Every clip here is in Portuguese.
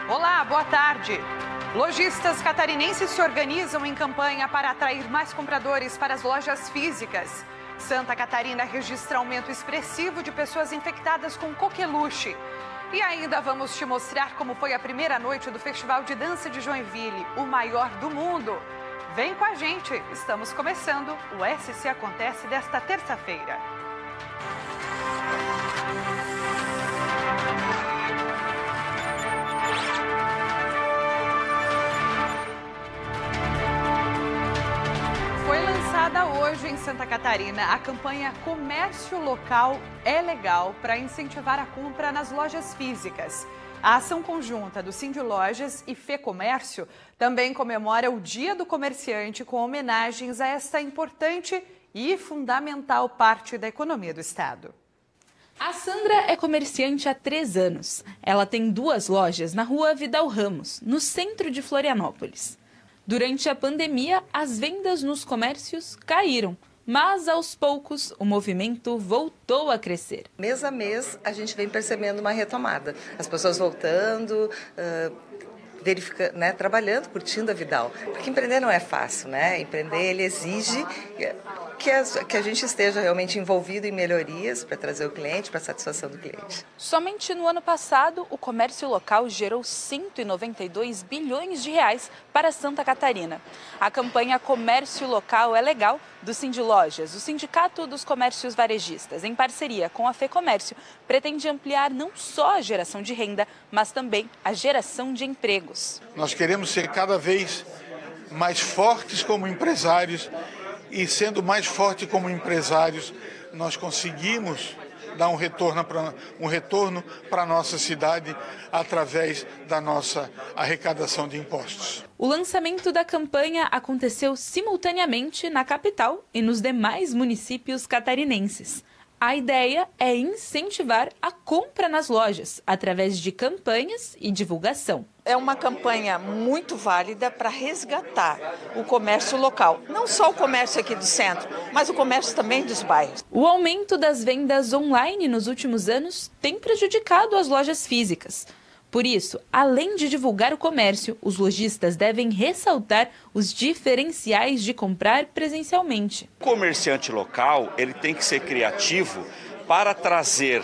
Olá, boa tarde. Lojistas catarinenses se organizam em campanha para atrair mais compradores para as lojas físicas. Santa Catarina registra aumento expressivo de pessoas infectadas com coqueluche. E ainda vamos te mostrar como foi a primeira noite do Festival de Dança de Joinville, o maior do mundo. Vem com a gente, estamos começando o SC Acontece desta terça-feira. Foi lançada hoje em Santa Catarina a campanha Comércio Local é Legal para incentivar a compra nas lojas físicas. A ação conjunta do Cindy Lojas e Fê Comércio também comemora o Dia do Comerciante com homenagens a esta importante e fundamental parte da economia do estado. A Sandra é comerciante há 3 anos. Ela tem 2 lojas na rua Vidal Ramos, no centro de Florianópolis. Durante a pandemia, as vendas nos comércios caíram, mas aos poucos o movimento voltou a crescer. Mês a mês a gente vem percebendo uma retomada. As pessoas voltando, verificando, né, trabalhando, curtindo a Vidal. Porque empreender não é fácil, né? Empreender ele exige que a gente esteja realmente envolvido em melhorias para trazer o cliente, para a satisfação do cliente. Somente no ano passado, o comércio local gerou 192 bilhões de reais para Santa Catarina. A campanha Comércio Local é Legal, do Cindy Lojas, o Sindicato dos Comércios Varejistas, em parceria com a Fê Comércio, pretende ampliar não só a geração de renda, mas também a geração de empregos. Nós queremos ser cada vez mais fortes como empresários e, sendo mais forte como empresários, nós conseguimos dar um retorno para a nossa cidade através da nossa arrecadação de impostos. O lançamento da campanha aconteceu simultaneamente na capital e nos demais municípios catarinenses. A ideia é incentivar a compra nas lojas, através de campanhas e divulgação. É uma campanha muito válida para resgatar o comércio local. Não só o comércio aqui do centro, mas o comércio também dos bairros. O aumento das vendas online nos últimos anos tem prejudicado as lojas físicas. Por isso, além de divulgar o comércio, os lojistas devem ressaltar os diferenciais de comprar presencialmente. O comerciante local ele tem que ser criativo para trazer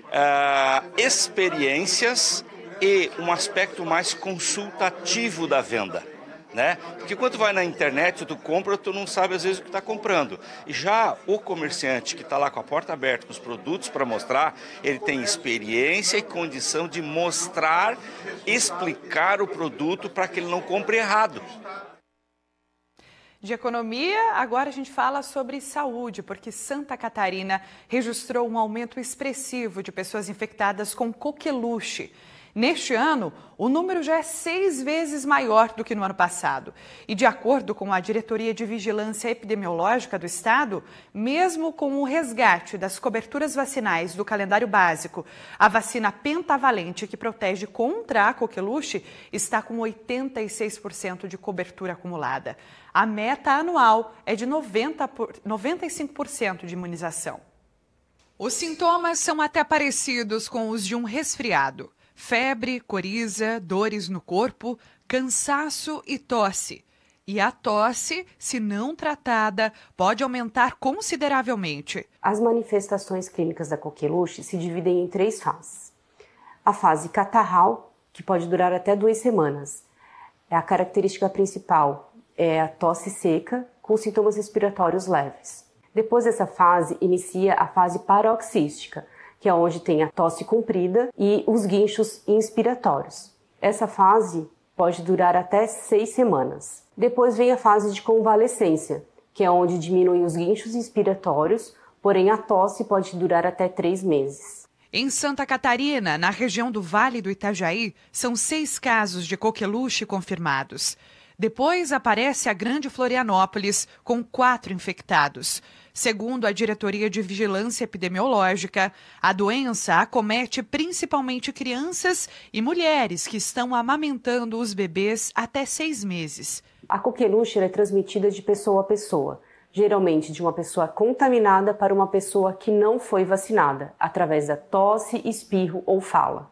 experiências e um aspecto mais consultativo da venda, né? Porque quando tu vai na internet, tu compra, tu não sabe às vezes o que está comprando. E já o comerciante que está lá com a porta aberta, com os produtos para mostrar, ele tem experiência e condição de mostrar, explicar o produto para que ele não compre errado. De economia, agora a gente fala sobre saúde, porque Santa Catarina registrou um aumento expressivo de pessoas infectadas com coqueluche. Neste ano, o número já é 6 vezes maior do que no ano passado. E de acordo com a Diretoria de Vigilância Epidemiológica do Estado, mesmo com o resgate das coberturas vacinais do calendário básico, a vacina pentavalente, que protege contra a coqueluche, está com 86% de cobertura acumulada. A meta anual é de 95% de imunização. Os sintomas são até parecidos com os de um resfriado. Febre, coriza, dores no corpo, cansaço e tosse. E a tosse, se não tratada, pode aumentar consideravelmente. As manifestações clínicas da coqueluche se dividem em 3 fases. A fase catarral, que pode durar até 2 semanas. A característica principal é a tosse seca, com sintomas respiratórios leves. Depois dessa fase, inicia a fase paroxística, que é onde tem a tosse comprida e os guinchos inspiratórios. Essa fase pode durar até 6 semanas. Depois vem a fase de convalescência, que é onde diminuem os guinchos inspiratórios, porém a tosse pode durar até 3 meses. Em Santa Catarina, na região do Vale do Itajaí, são 6 casos de coqueluche confirmados. Depois aparece a Grande Florianópolis, com 4 infectados. Segundo a Diretoria de Vigilância Epidemiológica, a doença acomete principalmente crianças e mulheres que estão amamentando os bebês até 6 meses. A coqueluche é transmitida de pessoa a pessoa, geralmente de uma pessoa contaminada para uma pessoa que não foi vacinada, através da tosse, espirro ou fala.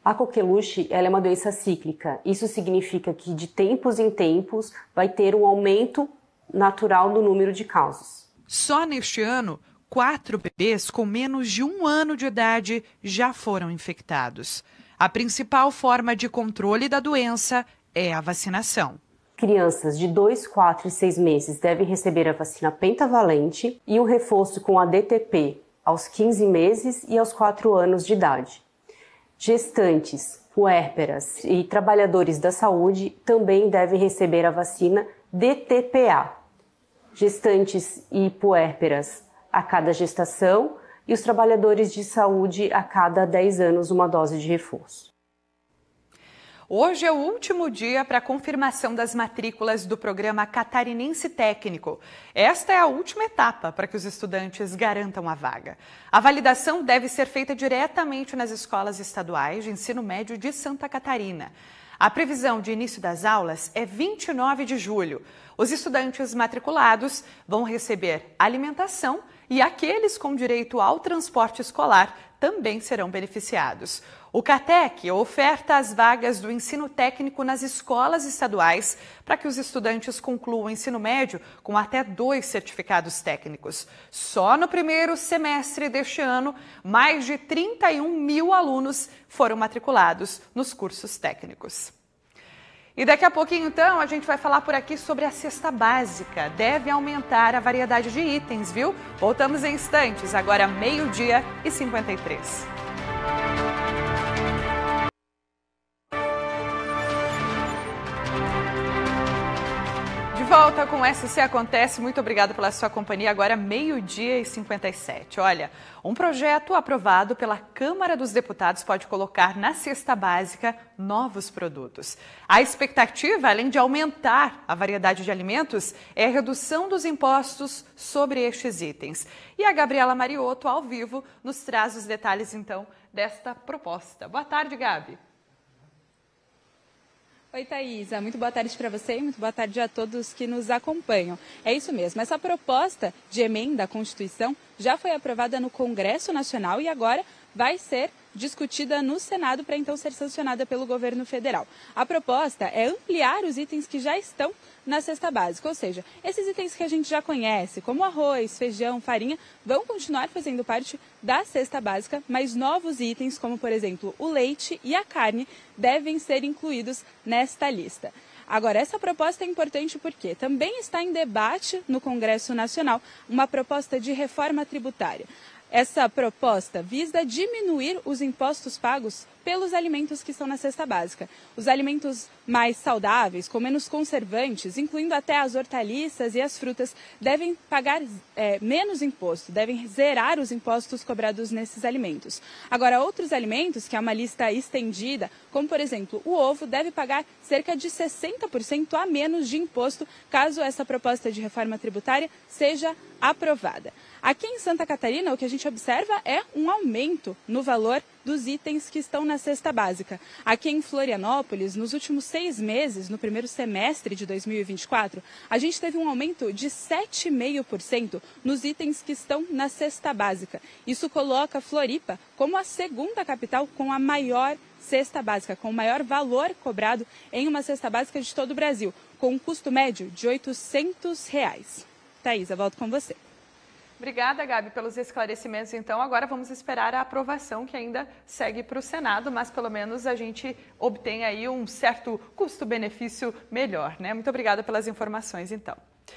A coqueluche ela é uma doença cíclica. Isso significa que de tempos em tempos vai ter um aumento natural no número de casos. Só neste ano, 4 bebês com menos de 1 ano de idade já foram infectados. A principal forma de controle da doença é a vacinação. Crianças de 2, 4 e 6 meses devem receber a vacina pentavalente e um reforço com a DTP aos 15 meses e aos 4 anos de idade. Gestantes, puérperas e trabalhadores da saúde também devem receber a vacina DTPA. Gestantes e puérperas a cada gestação e os trabalhadores de saúde a cada 10 anos uma dose de reforço. Hoje é o último dia para a confirmação das matrículas do programa Catarinense Técnico. Esta é a última etapa para que os estudantes garantam a vaga. A validação deve ser feita diretamente nas escolas estaduais de ensino médio de Santa Catarina. A previsão de início das aulas é 29 de julho. Os estudantes matriculados vão receber alimentação e aqueles com direito ao transporte escolar também serão beneficiados. O CATEC oferta as vagas do ensino técnico nas escolas estaduais para que os estudantes concluam o ensino médio com até 2 certificados técnicos. Só no primeiro semestre deste ano, mais de 31 mil alunos foram matriculados nos cursos técnicos. E daqui a pouquinho, então, a gente vai falar por aqui sobre a cesta básica. Deve aumentar a variedade de itens, viu? Voltamos em instantes, agora 12h53. Volta com o SC Acontece, muito obrigada pela sua companhia, agora 12h57. Olha, um projeto aprovado pela Câmara dos Deputados pode colocar na cesta básica novos produtos. A expectativa, além de aumentar a variedade de alimentos, é a redução dos impostos sobre estes itens. E a Gabriela Mariotto, ao vivo, nos traz os detalhes, então, desta proposta. Boa tarde, Gabi. Oi, Thaisa. Muito boa tarde para você e muito boa tarde a todos que nos acompanham. É isso mesmo, essa proposta de emenda à Constituição já foi aprovada no Congresso Nacional e agora vai ser discutida no Senado para então ser sancionada pelo governo federal. A proposta é ampliar os itens que já estão na cesta básica, ou seja, esses itens que a gente já conhece, como arroz, feijão, farinha, vão continuar fazendo parte da cesta básica, mas novos itens, como por exemplo o leite e a carne, devem ser incluídos nesta lista. Agora, essa proposta é importante porque também está em debate no Congresso Nacional uma proposta de reforma tributária. Essa proposta visa diminuir os impostos pagos pelos alimentos que estão na cesta básica. Os alimentos mais saudáveis, com menos conservantes, incluindo até as hortaliças e as frutas, devem pagar menos imposto, devem zerar os impostos cobrados nesses alimentos. Agora, outros alimentos, que é uma lista estendida, como por exemplo o ovo, deve pagar cerca de 60% a menos de imposto, caso essa proposta de reforma tributária seja aprovada. Aqui em Santa Catarina, o que a gente observa é um aumento no valor dos itens que estão na cesta básica. Aqui em Florianópolis, nos últimos 6 meses, no primeiro semestre de 2024, a gente teve um aumento de 7,5% nos itens que estão na cesta básica. Isso coloca Floripa como a segunda capital com a maior cesta básica, com o maior valor cobrado em uma cesta básica de todo o Brasil, com um custo médio de R$ 800. Thaisa, volto com você. Obrigada, Gabi, pelos esclarecimentos. Então, agora vamos esperar a aprovação, que ainda segue para o Senado, mas pelo menos a gente obtém aí um certo custo-benefício melhor, né? Muito obrigada pelas informações, então.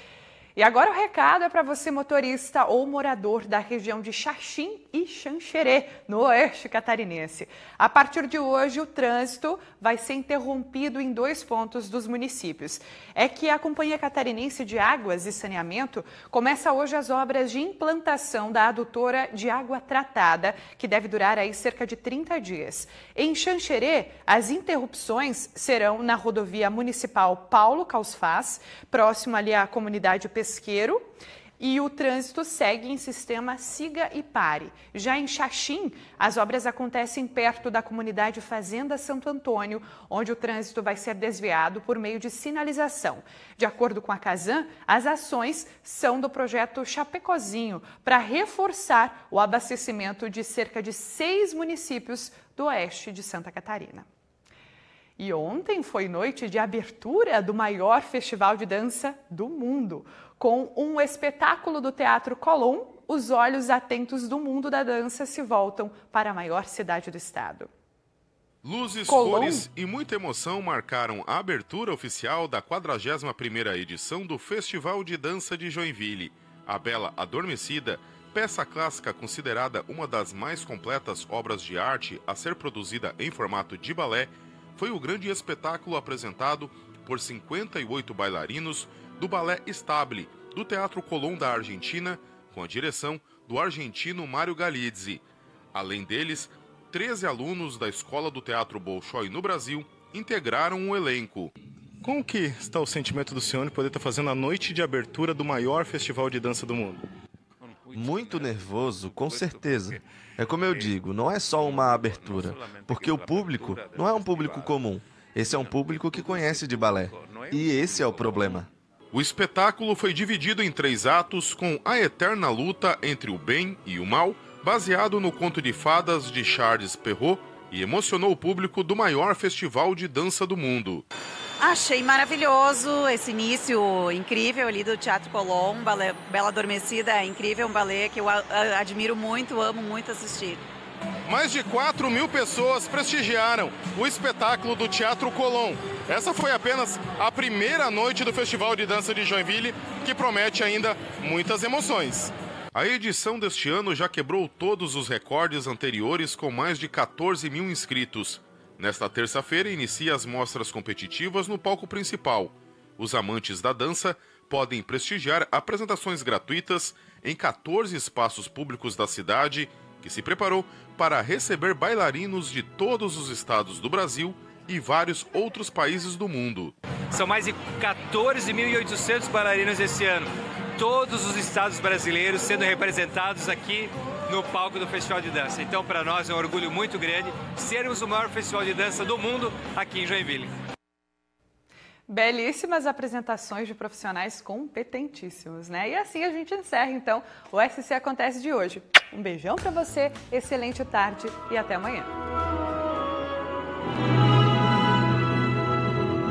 E agora o recado é para você, motorista ou morador da região de Xaxim e Xanxerê, no oeste catarinense. A partir de hoje, o trânsito vai ser interrompido em 2 pontos dos municípios. É que a Companhia Catarinense de Águas e Saneamento começa hoje as obras de implantação da adutora de água tratada, que deve durar aí cerca de 30 dias. Em Xanxerê, as interrupções serão na rodovia municipal Paulo Causfaz, próximo ali à comunidade Pesqueiro, e o trânsito segue em sistema siga e pare. Já em Xaxim, as obras acontecem perto da comunidade Fazenda Santo Antônio, onde o trânsito vai ser desviado por meio de sinalização. De acordo com a Casan, as ações são do projeto Chapecozinho, para reforçar o abastecimento de cerca de 6 municípios do oeste de Santa Catarina. E ontem foi noite de abertura do maior festival de dança do mundo. Com um espetáculo do Teatro Colón, os olhos atentos do mundo da dança se voltam para a maior cidade do estado. Luzes, Colón. cores e muita emoção marcaram a abertura oficial da 41ª edição do Festival de Dança de Joinville. A Bela Adormecida, peça clássica considerada uma das mais completas obras de arte a ser produzida em formato de balé, foi o grande espetáculo apresentado por 58 bailarinos do Balé Stable, do Teatro Colón da Argentina, com a direção do argentino Mário Galizzi. Além deles, 13 alunos da Escola do Teatro Bolshoi no Brasil integraram o elenco. Como que está o sentimento do senhor de poder estar fazendo a noite de abertura do maior festival de dança do mundo? Muito nervoso, com certeza. É como eu digo, não é só uma abertura, porque o público não é um público comum. Esse é um público que conhece de balé. E esse é o problema. O espetáculo foi dividido em 3 atos com a eterna luta entre o bem e o mal, baseado no conto de fadas de Charles Perrault, e emocionou o público do maior festival de dança do mundo. Achei maravilhoso esse início incrível ali do Teatro Colón, Bela Adormecida, é incrível, um balé que eu admiro muito, amo muito assistir. Mais de 4.000 pessoas prestigiaram o espetáculo do Teatro Colón. Essa foi apenas a primeira noite do Festival de Dança de Joinville, que promete ainda muitas emoções. A edição deste ano já quebrou todos os recordes anteriores com mais de 14.000 inscritos. Nesta terça-feira inicia as mostras competitivas no palco principal. Os amantes da dança podem prestigiar apresentações gratuitas em 14 espaços públicos da cidade, que se preparou para receber bailarinos de todos os estados do Brasil e vários outros países do mundo. São mais de 14.800 bailarinos esse ano. Todos os estados brasileiros sendo representados aqui no palco do Festival de Dança. Então, para nós é um orgulho muito grande sermos o maior festival de dança do mundo aqui em Joinville. Belíssimas apresentações de profissionais competentíssimos, né? E assim a gente encerra, então, o SC Acontece de hoje. Um beijão para você, excelente tarde e até amanhã.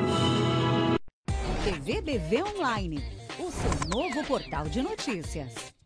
TV BV Online, o seu novo portal de notícias.